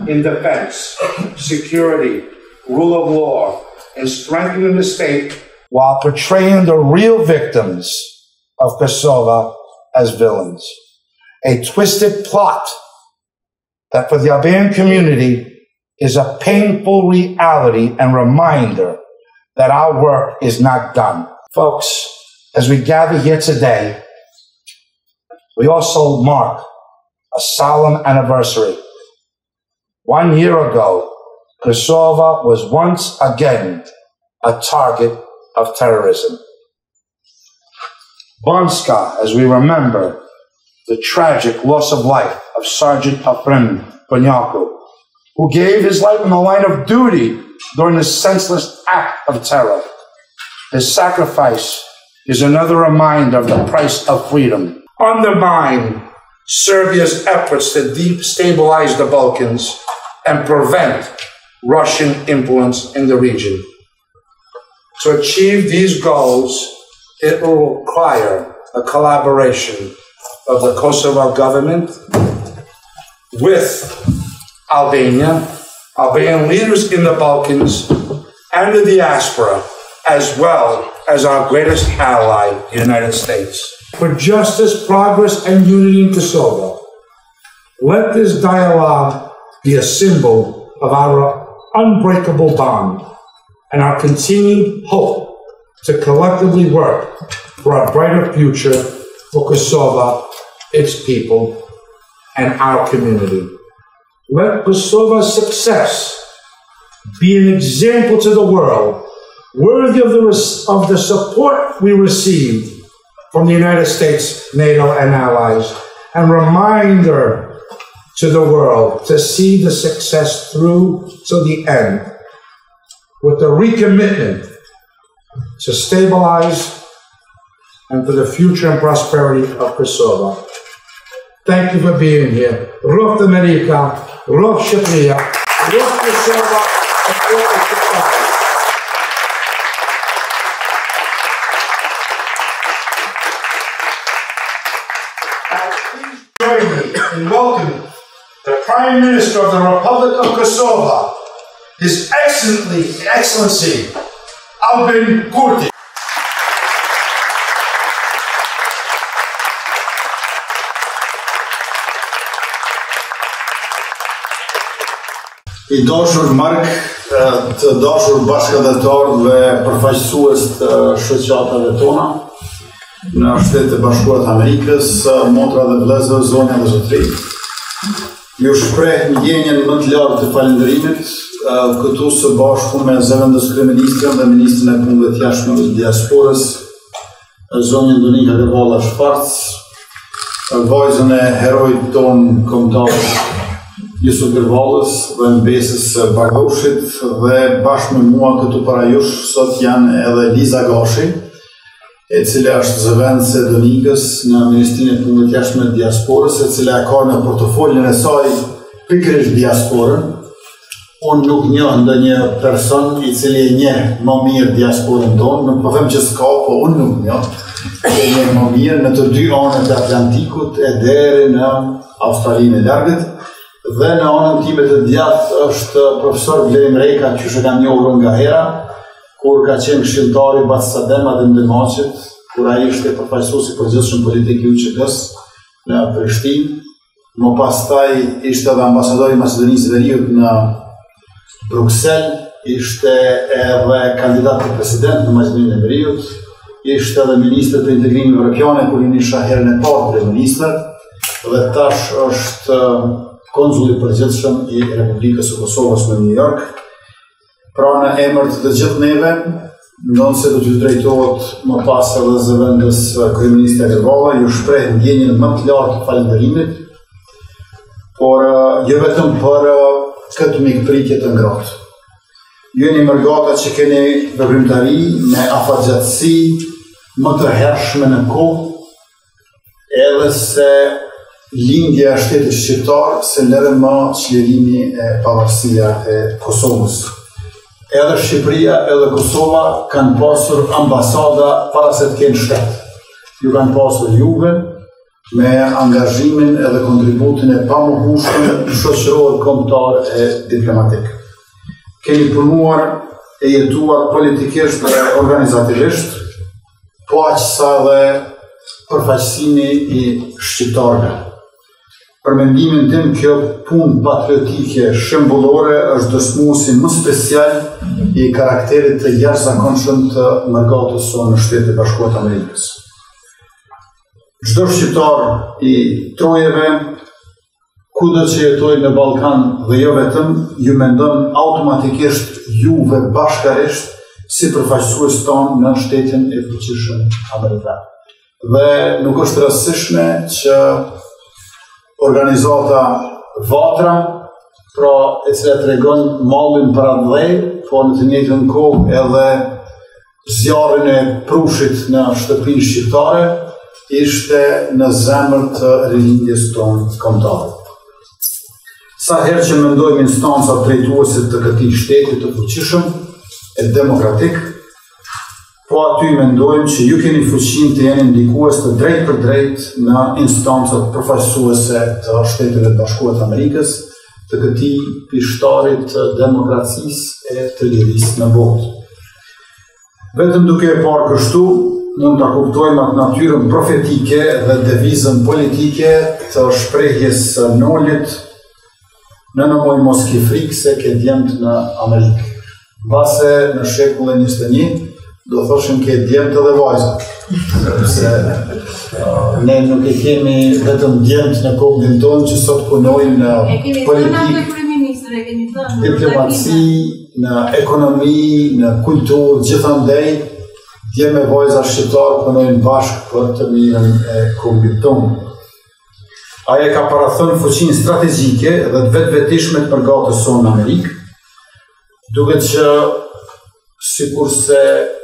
in defense, security, rule of law, and strengthening the state while portraying the real victims of Kosovo as villains. A twisted plot that for the Albanian community is a painful reality and reminder that our work is not done. Folks, as we gather here today, we also mark a solemn anniversary. 1 year ago, Kosovo was once again a target of terrorism. Banska, as we remember the tragic loss of life of Sergeant Afrim Ponyaku, who gave his life in the line of duty during this senseless act of terror. His sacrifice is another reminder of the price of freedom. Undermine Serbia's efforts to destabilize the Balkans and prevent Russian influence in the region. To achieve these goals, it will require a collaboration of the Kosovo government with Albanian leaders in the Balkans, and the diaspora, as well as our greatest ally, the United States. For justice, progress, and unity in Kosovo, let this dialogue be a symbol of our unbreakable bond and our continued hope to collectively work for a brighter future for Kosovo, its people, and our community. Let Kosovo's success be an example to the world, worthy of the support we received from the United States, NATO, and allies, and reminder to the world to see the success through to the end with the recommitment to stabilize and for the future and prosperity of Kosovo. Thank you for being here. Ruf America, Ruf Shqipëria, Ruf Kosovo, and Ruf Shqipëria. Please join me in welcoming the Prime Minister of the Republic of Kosovo, His Excellency Albin Kurti. I dashur Mark, të dashur bashkëdhetarë dhe përfaqësues të shoqatave tona në Shtetet e Bashkuara të Amerikës, motra dhe vëllezër, zonja dhe zotëri. Ju shpreh ndjenjen më të lartë të falënderimit këtu së bashku me zëvendës kryeministrin dhe ministrin e punëve të jashtme të diasporës, zonjën Donika Gërvalla Shfarc, vajzën e herojit ton kombëtar Jusuf Gërvallës dhe mbesës Bardoshit, dhe bashkë me mua këtu para jush sot janë edhe Liza Gashi, e cila është zëvendëse e Donikës në Ministrinë e Punëve të Jashtme të Diasporës, e cila ka në portofolin e saj pikërisht diasporën. Unë nuk njoh ndonjë person i cili e njeh më mirë diasporën tonë, nuk po them që s'ka, po unë nuk njoh. E njeh më mirë në të dy anët e Atlantikut e deri në Australinë e Largët. Dhe në anën time të djathtë është profesor Blerim Reka, që e kam njohur nga hera, kur ka qenë këshilltari Bacsadema dhe Ndemaqit, kur ai ishte përfaqësues i përgjithshëm politik i UÇK-s në Prishtinë. Më pastaj ishte edhe ambasadori i Maqedonisë Veriut në Bruksel, ishte edhe kandidat për president në Maqedoninë e Veriut, ishte edhe ministër të integrimit evropian kur isha herën e parë kryeministër, dhe tash është konzulli i përgjithshëm i Republikës së Kosovës në New York. Pra në emër të gjithë neve, ndonse do t'ju drejtohet më pas edhe zëvendës kryeministre Gërvalla, ju shpreh ndjenjen më të lartë të falënderimit, por jo vetëm për këtë mikpritje të ngrohtë. Ju jeni mërgata që keni veprimtari me afatgjatësi më të hershme në kohë, edhe se lindja e shtetit shqiptar se ledhe më çlirimi e pavarësia e Kosovës. Edhe Shqipëria edhe Kosova kanë pasur ambasada para se të kenë shtet. Ju kanë pasur juve, me angazhimin edhe kontributin e pamohshëm shoqëror, kombëtar e diplomatik. Kemi punuar e jetuar politikisht dhe organizativisht, po aq sa dhe përfaqësimi i shqiptarëve. Për mendimin tim, kjo punë patriotike shembullore është dëshmuesi më special i karakterit të jashtëzakonshëm të mërgatës sonë në Shtetet e Bashkuara të Amerikës. Çdo shqiptar i trojeve, kudo që jetojë në Ballkan dhe jo vetëm, ju mendon automatikisht juve bashkarisht si përfaqësues tonë në Shtetin e Fuqishëm Amerikan. Dhe nuk është rastësishme që organizata Vatra, pra e cila tregon mallin për andej, po në të njëjtën kohë edhe zjarrin e Prushit në shtëpinë shqiptare, ishte në zemër të rilindjes tonë kombëtare. Sa herë që mendojmë instancat drejtuese të këtij shteti të fuqishëm e demokratik, po aty mendojmë që ju keni fuqinë të jeni ndikues të drejt për drejt në instancat përfaqësuese të Shteteve të Bashkuara të Amerikës, të këtij pishtarit të demokracisë e të lirisë në botë. Vetëm duke e parë kështu, mund ta kuptojmë atë natyrën profetike dhe devizën politike të shprehjes së Nolit në nëmoj mos ki frikë se ke djemt në Amerikë. Mbase në shekullin 21, do thoshim ke djemt edhe vajza. Sepse ne nuk e kemi vetëm djemt në kombin tonë që sot punojnë në politikë, diplomaci, në ekonomi, në kulturë, gjithandej, djemë e vajza shqiptarë punojnë bashkë për të mirën e kombit tonë. Aja ka parathënë fuqinë strategjike dhe të vetëvetishme të mërgatës sonë në Amerikë, duket që sikurse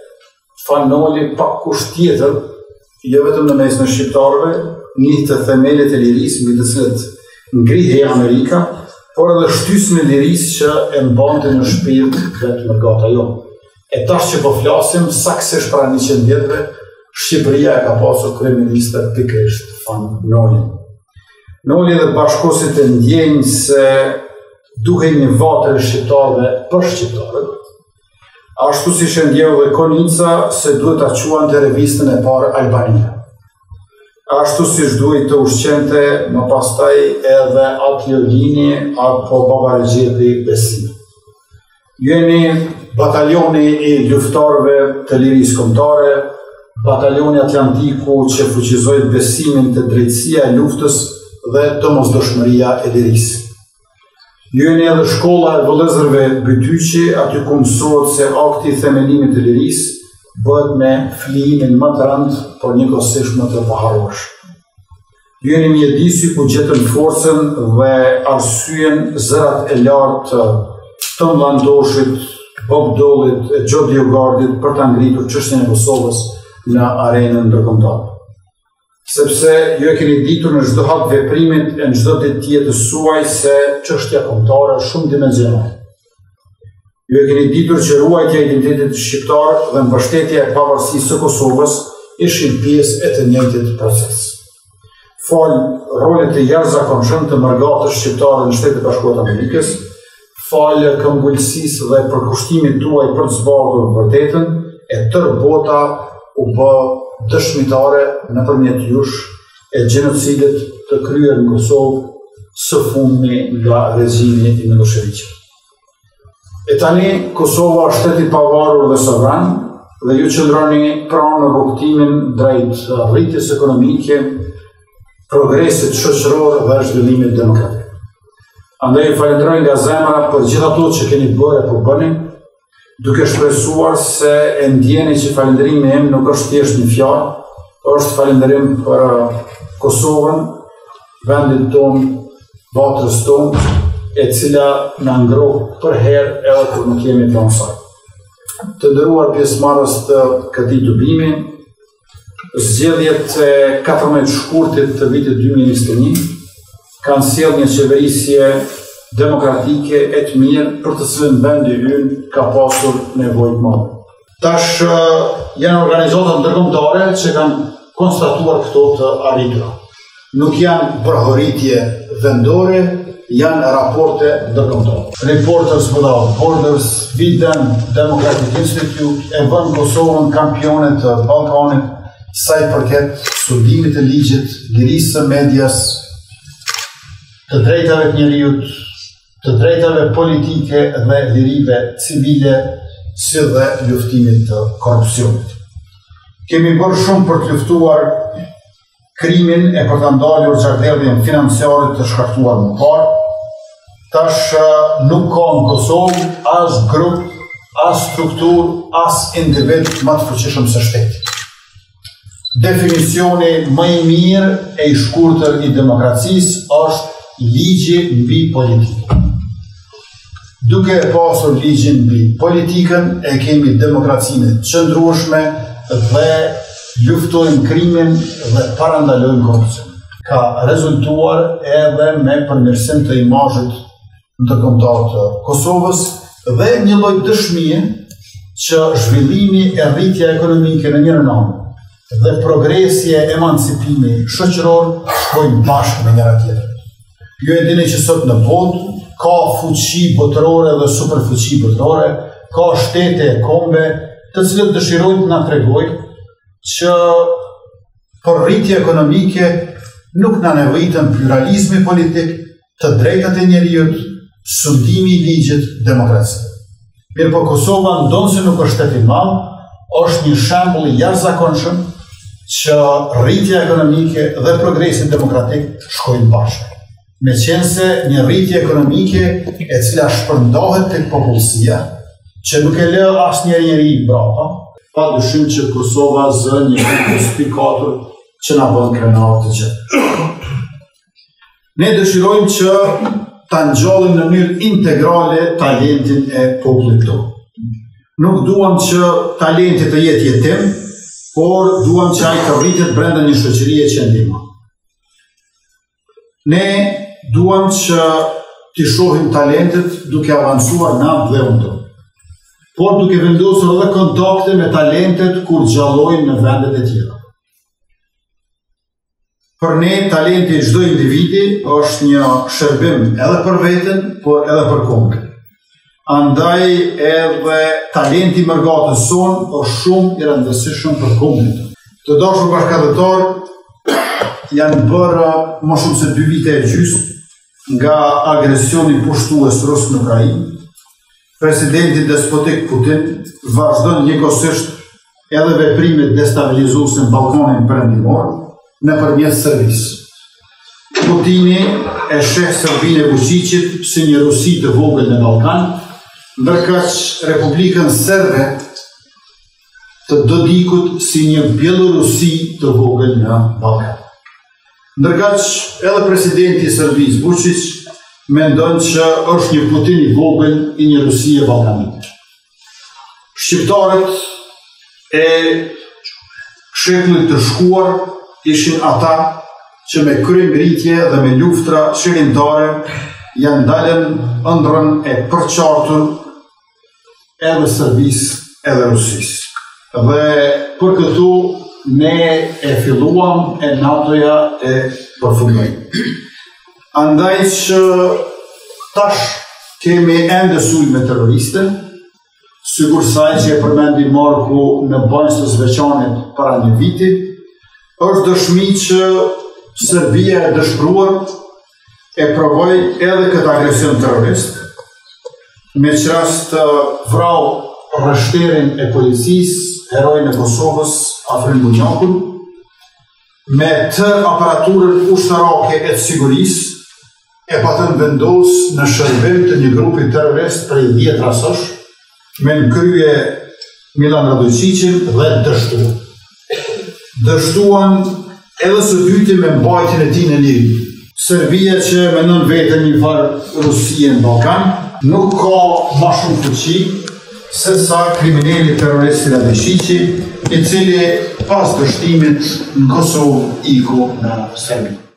fanoli pak kusht tjetër, jo vetëm në mes në shqiptarëve, një të themelet e lirisë mbi të cilët ngrihej Amerika, por edhe shtysën e lirisë që e mbante në shpirt vetë mërgata jonë. E tash që po flasim, saktësisht para 100 vjetëve, Shqipëria e ka pasur kryeministër pikërisht Fan Nolin. Noli dhe bashkosit e ndjenjë se duhej një vatër e shqiptarëve për shqiptarët, ashtu si shëndjeu dhe Konica se duhet ta quante revistën e parë Albania. Ashtu si duhet të ushqente më pastaj edhe Atliolini apo Baba Regjepi Besim. Jeni batalioni i luftarëve të lirisë kombëtare, batalioni Atlantiku që fuqizoi besimin të drejtësia e luftës dhe domosdoshmëria e lirisë. Jeni edhe shkolla e vëllezërve Bytyqi, aty ku mësohet se akti i themelimit të lirisë bëhet me flijimin më të rëndë, por njëkohësisht më të paharruar. Jeni mjedisi ku gjetën forcën dhe arsyen zërat e lartë të Mlandoshit, Bob Dollit e Gjo Diogardit për të ngritur çështjen e Kosovës në arenën ndërkombëtare. Sepse ju e keni ditur në çdo hap veprimit e në çdo ditë të jetës suaj se çështja kombëtare është shumë dimensionale. Ju e keni ditur që ruajtja e identitetit shqiptar dhe mbështetja e pavarësisë së Kosovës ishin pjesë e të njëjtit proces. Fal rolet e jashtëzakonshëm të mërgatës shqiptare në Shtetet e Bashkuara të Amerikës, fal këmbgulësisë dhe përkushtimit tuaj për të zbardhur vërtetën, e tërë bota u bë dëshmitare nëpërmjet jush e gjenocidit të kryer në Kosovë së fundmi nga regjimi i Miloševićit. E tani Kosova është shteti i pavarur dhe sovran dhe ju qëndroni pranë në rrugtimin drejt rritjes ekonomike, progresit shoqëror dhe zhvillimit demokratik. Andaj falenderoj nga zemra për gjithë ato që keni bërë e po bëni, duke shpresuar se e ndjeni që falënderimi im nuk është thjesht një fjalë, është falënderim për Kosovën, vendin tonë, vatrës tonë, e cila na ngroh për herë edhe kur nuk jemi pranë saj. Të nderuar pjesëmarrës të këtij tubimi, zgjedhjet e 14 shkurtit të vitit 2021 kanë sjellë një qeverisje demokratike e të mirë për të cilën vendi ynë ka pasur nevojë të madhe. Tash janë organizata ndërkombëtare që kanë konstatuar këto të arritura. nuk janë përhoritje vendore, janë raporte ndërkombëtare. Reporters Without Borders, Videm, Democratic Institute e bën Kosovën kampione të Ballkanit sa i përket studimit të ligjit, lirisë së medias, të drejtave të njerëzit, të drejtave politike dhe lirive civile, si dhe luftimit të korrupsionit. Kemi bërë shumë për të luftuar krimin e për të ndalur xharderdhjen financiare të shkaktuar më parë. Tash nuk ka në Kosovë as grup, as struktur, as individ më të fuqishëm se shteti. Definicioni më i mirë e i shkurtër i demokracisë është ligji mbi politikën. Duke e pasur ligjin mbi politikën, e kemi demokracinë të qëndrueshme dhe luftojmë krimin dhe parandalojmë korrupsionin. Ka rezultuar edhe me përmirësim të imazhit ndërkombëtar të Kosovës dhe një lloj dëshmie që zhvillimi e rritja ekonomike në njërin anë dhe progresi e emancipimi shoqëror shkojnë bashkë me njëra tjetrën. Ju e dini që sot në botë ka fuqi botërore dhe superfuqi botërore, ka shtete e kombe, të cilët dëshirojnë të na tregojnë që për rritje ekonomike nuk na nevojitën pluralizmi politik, të drejtat e njerëzit, sundimi i ligjit, demokracia. Mirë po Kosova ndonse nuk është shtet i madh, është një shembull i jashtëzakonshëm që rritja ekonomike dhe progresi demokratik shkojnë bashkë. Meqense një rritje ekonomike e cila shpërndahet tek popullsia, që nuk e lë asnjëri brapa, pa dyshim që Kosova zë një spikatur që na bën krenar të gjithë. Ne dëshirojmë që ta ngjallim në mënyrë integrale talentin e popullit tonë. Nuk duam që talenti të jetë jetim, por duam që ai të rritet brenda një shoqërie që ndihmon. Ne duam që të shohim talentet duke avancuar në dhe unë, por duke vendosur edhe kontakte me talentet kur gjallojnë në vendet e tjera. Për ne, talenti i çdo individi është një shërbim edhe për veten, por edhe për kombin. Andaj edhe talenti mërgatës sonë është shumë i rëndësishëm për kombin. Të dashur bashkëdhetar, janë bërë më shumë se 2 vite e gjysmë nga agresioni pushtues rus në Ukrainë. Presidenti despotik Putin vazhdon njëkohësisht edhe veprimet destabilizuese në Ballkanin Perëndimor nëpërmjet Serbisë. Putini e sheh Serbinë e Vučićit si një Rusi të vogël në Ballkan, ndërkaq Republikën Serbe të Dodikut si një Bielorusi të vogël në Ballkan. Ndërkaq edhe presidenti i Serbisë Vučić mendon që është një Putin i vogël i një Rusie ballkanike. Shqiptarët e shekullit të shkuar ishin ata që me kryengritje dhe me luftra çirindare janë dalën ëndrrën e përqartur edhe Serbisë edhe Rusisë. Dhe për këtu ne e filluam e NATO-ja e përfundoi. Andaj që tash kemi ende sulme terroriste, sigur saj që e përmendi Marku në banjës të Zveçanit para një viti, është dëshmi që Serbia e dëshpëruar e provoi edhe këtë agresion terrorist, me qrast vrau rështerin e policisë, herojnë e Kosovës, Afrin Bunjakun, me tërë aparaturën ushtarake e të sigurisë, e patën vendos në shërbim të një grupi terrorist prej 10 rasosh, me në krye Milan Radojčićin dhe dështuan. Dështuan edhe së dyti me mbajtjen e tij në liri. Serbia që mendon veten një farë Rusie në Ballkan, nuk ka më shumë fuqi se sa kriminali terroristi Radojčići, i cili pas dështimit në Kosovë iku në Serbi.